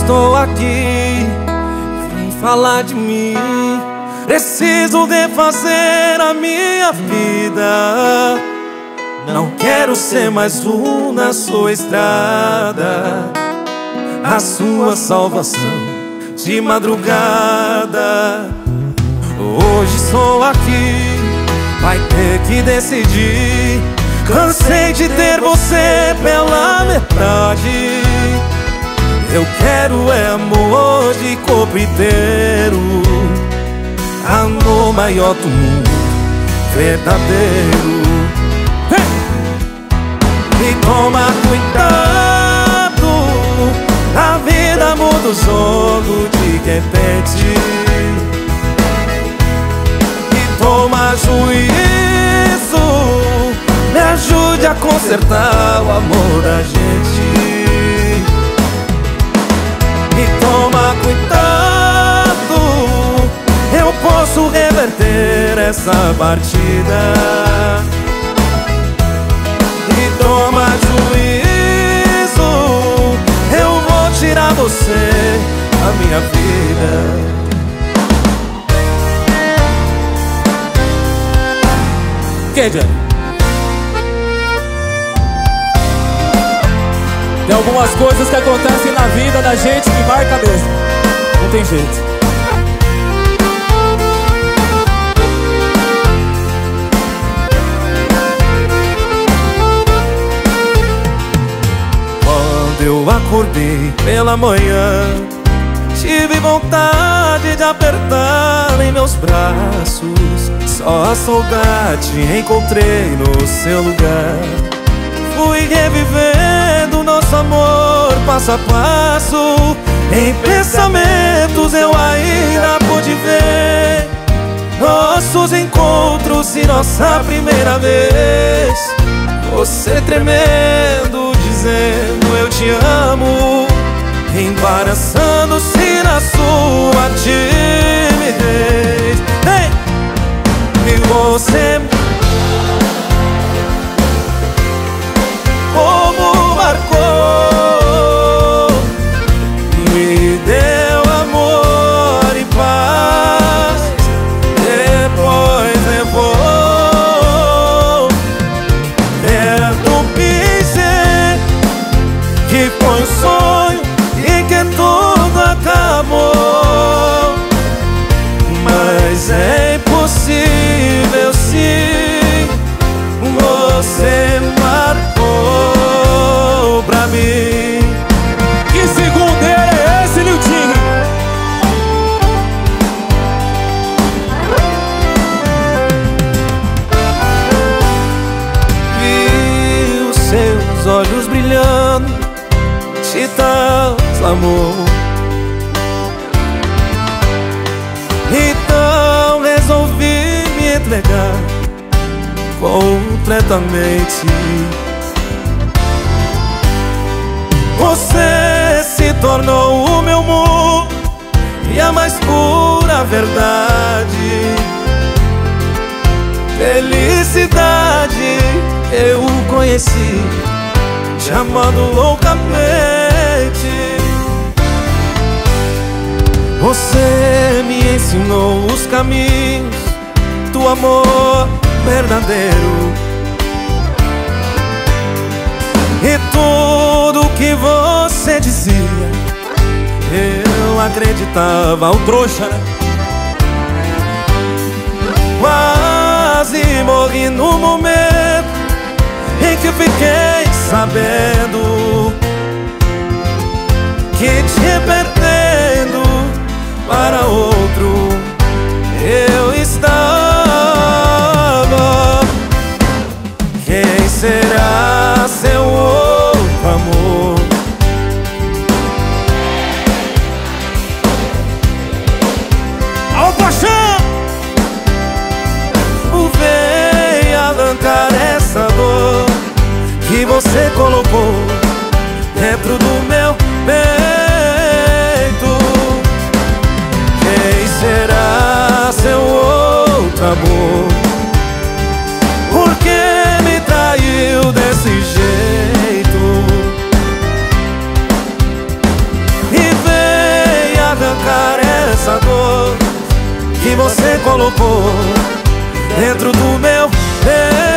estou aqui, vim falar de mim. Preciso refazer a minha vida. Não quero ser mais um na sua estrada. A sua salvação de madrugada. Hoje estou aqui, vai ter que decidir. Cansei de ter você pela metade. Eu quero é amor de corpo inteiro, amor maior do mundo, verdadeiro. E toma cuidado, a vida muda o jogo de repente. E toma juízo, me ajude a consertar o amor da gente. E toma cuidado, eu posso reverter essa partida. E toma juízo, eu vou tirar você da minha vida. Que, Johnny? Tem algumas coisas que acontecem na vida da gente que marca mesmo. Não tem jeito. Quando eu acordei pela manhã, tive vontade de apertar em meus braços. Só a saudade encontrei no seu lugar. Fui revivendo nosso amor passo a passo. Em pensamentos eu ainda pude ver nossos encontros e nossa primeira vez. Você tremendo, dizendo eu te amo, embaraçando-se na sua timidez. Hey! E você como marcou, me deu amor e paz. Depois levou perto dizer que foi um sonho e que tudo acabou. Mas é impossível sim, você marcou pra mim. Que segundo é esse, Niltinho? Vi os seus olhos brilhando de tanto amor. Então resolvi me entregar completamente. Você se tornou o meu mundo e a mais pura verdade. Felicidade eu conheci, te amando loucamente. Você me ensinou os caminhos do amor verdadeiro. E tudo que você dizia eu acreditava, o trouxa, né? Quase morri no momento em que fiquei sabendo que te perdendo para outro eu estava. Quem será seu outro amor? Ao paixão! Vem arrancar essa dor que você colocou dentro do meu peito. Quem será seu outro amor? Por que me traiu desse jeito? E vem que você colocou dentro do meu peito.